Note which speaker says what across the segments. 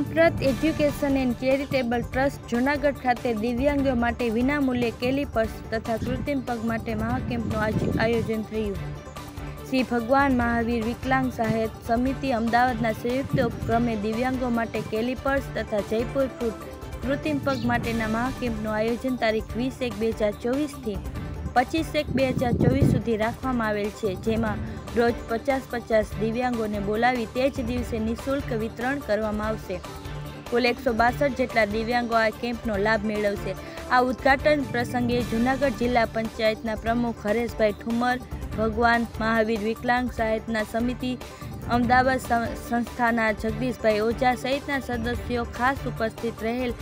Speaker 1: સાંપ્રત education and charitable trust Junagadh ખાતે દિવ્યાંગો માટે વિનામૂલ્યે કેલિપર્સ તથા કૃત્રિમ પગ માટે મહાકેમ્પનું આયોજન થયું। શ્રી ભગવાન મહાવીર વિકલાંગ સહાયતા સમિતિ અમદાવાદના સંયુક્ત ઉપક્રમે દિવ્યાંગો માટે કેલિપર્સ તથા જયપુર ફૂટ કૃત્રિમ પગ માટેના મહાકેમ્પનું આયોજન તારીખ 20/1/2024 થી 25/1/2024 સુધી રાખવામાં આવેલ છે, જેમાં રોજ 50-50 દિવ્યાંગોને બોલાવી તે જ દિવસે નિઃશુલ્ક વિતરણ કરવામાં આવશે। કુલ 162 જેટલા દિવ્યાંગો આ કેમ્પનો લાભ મેળવશે। આ ઉદ્ઘાટન પ્રસંગે જૂનાગઢ જિલ્લા પંચાયતના પ્રમુખ હરેશભાઈ ઠુમર, ભગવાન મહાવીર વિકલાંગ સહાયતા સમિતિ અમદાવાદ સંસ્થાના જગદીશભાઈ ઓઝા સહિતના સદસ્યો ખાસ ઉપસ્થિત રહેલ।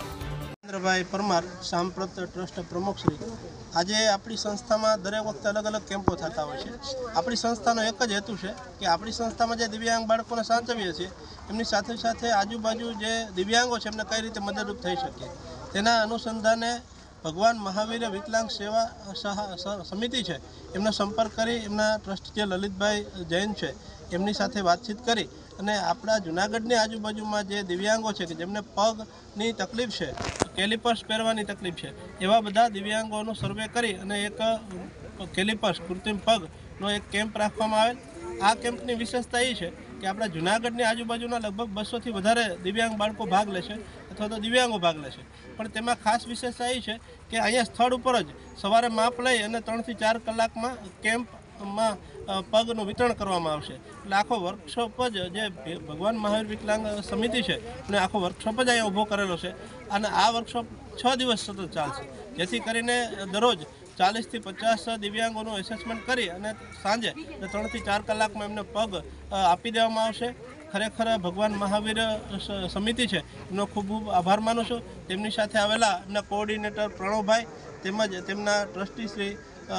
Speaker 2: ભાઈ પરમાર સાંપ્રત ટ્રસ્ટ પ્રમુખશ્રી, આજે આપણી સંસ્થામાં દરેક વખતે અલગ અલગ કેમ્પો થતા હોય છે। આપણી સંસ્થાનો એક જ હેતુ છે કે આપણી સંસ્થામાં જે દિવ્યાંગ બાળકોને સાચવીએ છીએ એમની સાથે સાથે આજુબાજુ જે દિવ્યાંગો છે એમને કઈ રીતે મદદરૂપ થઈ શકીએ, તેના અનુસંધાને ભગવાન મહાવીર વિકલાંગ સેવા સમિતિ છે એમનો સંપર્ક કરી એમના ટ્રસ્ટી જે લલિતભાઈ જૈન છે એમની સાથે વાતચીત કરી અને આપણા જૂનાગઢની આજુબાજુમાં જે દિવ્યાંગો છે કે જેમને પગની તકલીફ છે, કેલિપર્સ પહેરવાની તકલીફ છે, એવા બધા દિવ્યાંગોનો સર્વે કરી અને એક કેલિપર્સ કૃત્રિમ પગનો એક કેમ્પ રાખવામાં આવેલ। આ કેમ્પની વિશેષતા એ છે કે આપણા જૂનાગઢની આજુબાજુના લગભગ 200થી વધારે દિવ્યાંગ બાળકો ભાગ લેશે અથવા તો દિવ્યાંગો ભાગ લેશે, પણ તેમાં ખાસ વિશેષતા એ છે કે અહીંયા સ્થળ ઉપર જ સવારે માપ લઈ અને 3 થી 4 કલાકમાં કેમ્પમાં પગનું વિતરણ કરવામાં આવશે। એટલે આખો વર્કશોપ જ જે ભગવાન મહાવીર વિકલાંગ સમિતિ છે અને આખો વર્કશોપ જ અહીંયા ઊભો કરેલો છે અને આ વર્કશોપ 6 દિવસ સતત ચાલશે, જેથી કરીને દરરોજ 40 થી 50 દિવ્યાંગોનું એસેસમેન્ટ કરી અને સાંજે 3 થી 4 કલાકમાં એમને પગ આપી દેવામાં આવશે। ખરેખર ભગવાન મહાવીર સમિતિ છે એમનો ખૂબ ખૂબ આભાર માનું છું। તેમની સાથે આવેલા એમના કોઓર્ડિનેટર પ્રણવભાઈ તેમજ તેમના ટ્રસ્ટી શ્રી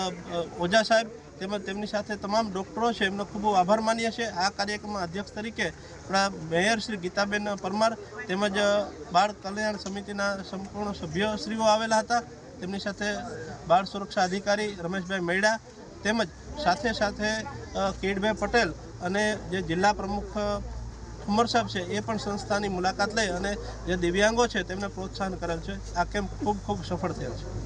Speaker 2: ઓઝા સાહેબ તેમજ તેમની સાથે તમામ ડૉક્ટરો છે એમનો ખૂબ આભાર માનીએ છીએ। આ કાર્યક્રમમાં અધ્યક્ષ તરીકે આપણા મેયર શ્રી ગીતાબેન પરમાર તેમજ બાળ કલ્યાણ સમિતિના સંપૂર્ણ સભ્યશ્રીઓ આવેલા હતા। તેમની સાથે બાળ સુરક્ષા અધિકારી રમેશભાઈ મૈડા તેમજ સાથે સાથે કિરીટભાઈ પટેલ અને જે જિલ્લા પ્રમુખ ઠુમર સાહેબ છે એ પણ સંસ્થાની મુલાકાત લઈ અને જે દિવ્યાંગો છે તેમને પ્રોત્સાહન કરેલ છે। આ કેમ્પ ખૂબ ખૂબ સફળ થયેલ છે।